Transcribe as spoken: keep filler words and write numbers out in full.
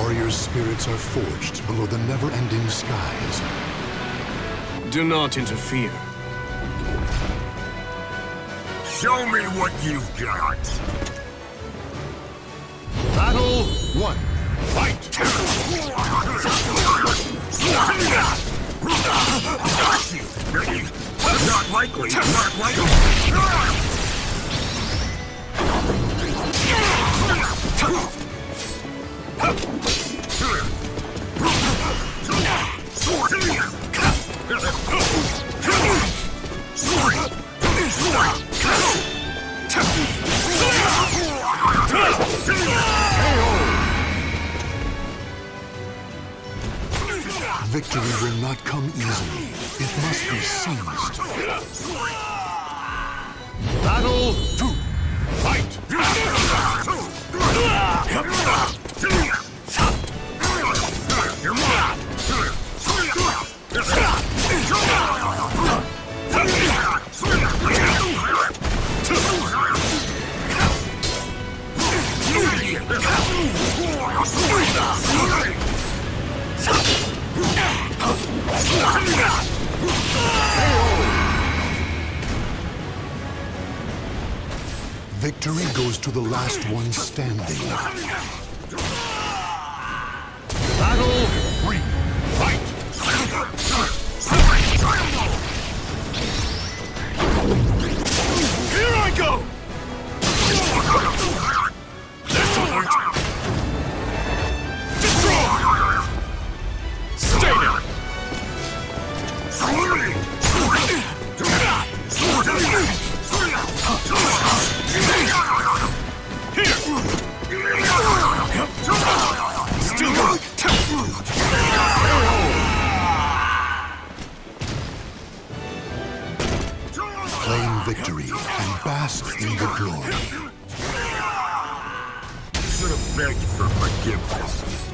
warrior's spirits are forged below the never-ending skies. Do not interfere. Show me what you've got. Battle one. Fight! Not likely, not likely. Victory will not come easily. It must be seized. Battle two. Fight! Victory goes to the last one standing. Battle three. Fight! Here I go! Desolate! Destroy! Stay there! Still going! Claim victory and bask in the glory. Should have begged for forgiveness.